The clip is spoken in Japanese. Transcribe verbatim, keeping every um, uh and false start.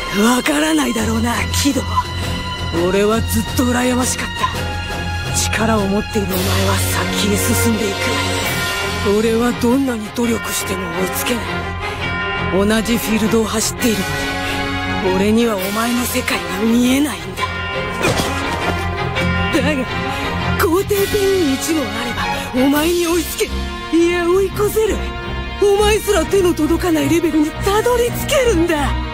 わからないだろうなキド。俺はずっと羨ましかった。力を持っているお前は先へ進んでいく。俺はどんなに努力しても追いつけない。同じフィールドを走っているのに俺にはお前の世界が見えないんだ。だが皇帝ペンいち号あればお前に追いつけ、いや追い越せる。お前すら手の届かないレベルにたどり着けるんだ。